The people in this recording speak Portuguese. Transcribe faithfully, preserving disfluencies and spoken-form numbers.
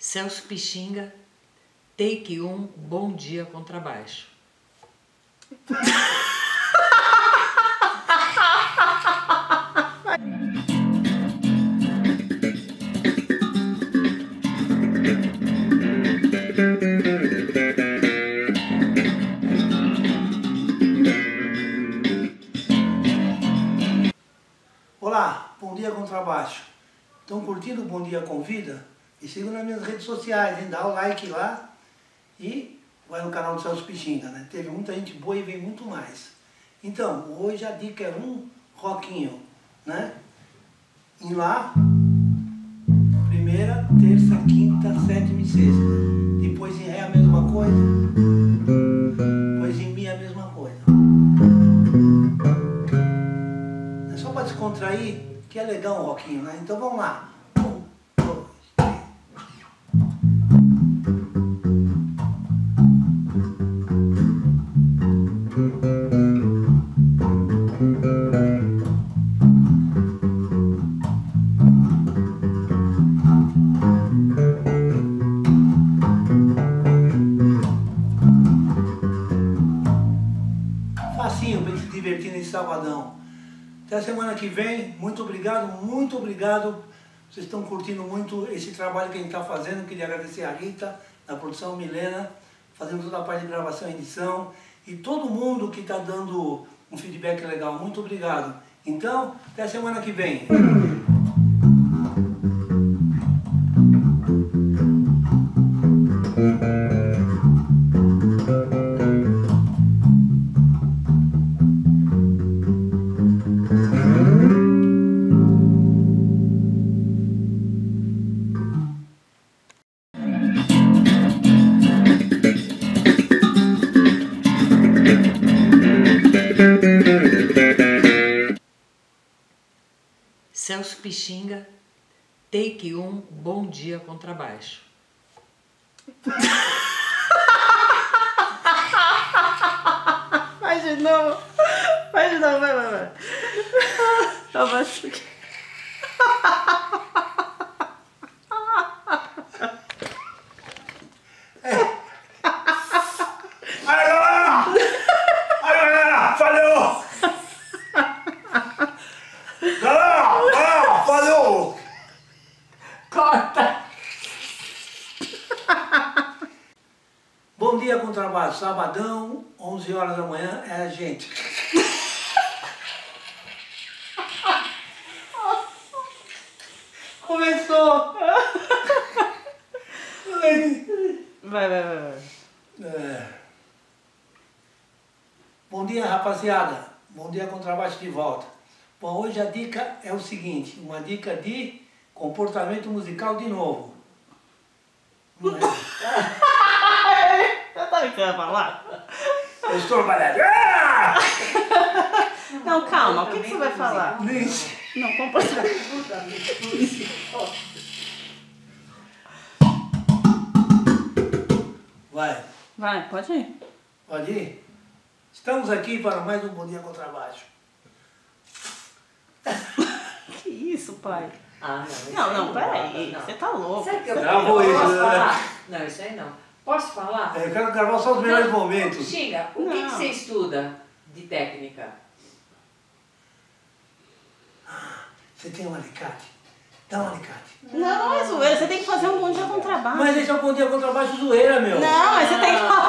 Celso Pixinga, take um, bom dia contrabaixo. Olá, Bom Dia Contrabaixo. Estão curtindo o Bom Dia Convida? Me sigam nas minhas redes sociais, hein? Dá o like lá e vai no canal do Celso Pixinga, né? Teve muita gente boa e vem muito mais. Então, hoje a dica é um rockinho, né? Em Lá, primeira, terça, quinta, sétima e sexta. Depois em Ré a mesma coisa. Depois em Mi a mesma coisa. É só para descontrair, que é legal um rockinho, né? Então vamos lá. Um, dois, três. Facinho para se divertir nesse sabadão. Até a semana que vem. Muito obrigado, muito obrigado. Vocês estão curtindo muito esse trabalho que a gente está fazendo. Queria agradecer a Rita, da produção Milena, fazendo toda a parte de gravação e edição. E todo mundo que está dando um feedback legal. Muito obrigado. Então, até a semana que vem. Celso Pixinga, take um, bom dia contrabaixo. Vai de novo. Vai de novo, vai, vai, vai. Abaixa aqui. Aí galera! Aí galera! Valeu! Galera! Galera! Valeu! Corta! Bom dia com trabalho, sabadão, onze horas da manhã, é a gente. Começou! Vai, vai, vai, vai. É. Bom dia, rapaziada. Bom dia com trabalho de volta. Bom, hoje a dica é o seguinte, uma dica de comportamento musical de novo. Não é? Eu tava querendo falar? Eu estou trabalhando. Ah! Não, calma, o que, que você vai falar? Nem- Não, comportamento. Vai, Vai, pode ir. pode ir? Estamos aqui para mais um Bom Dia com Trabalho. Que isso, pai? Ah, não. isso Não, aí não, peraí. dá, não. Você tá louco. Sabe que eu Gravou isso, posso né? falar? Não, isso aí não. Posso falar? É, eu quero gravar só os melhores momentos. Pixinga, o que, que Não. você estuda de técnica? Você tem um alicate? Dá um alicate. Não, não é zoeira. Você tem que fazer um bom dia com trabalho. Mas esse é o Bom Dia com Trabalho zoeira, meu. Não, mas você tem que falar.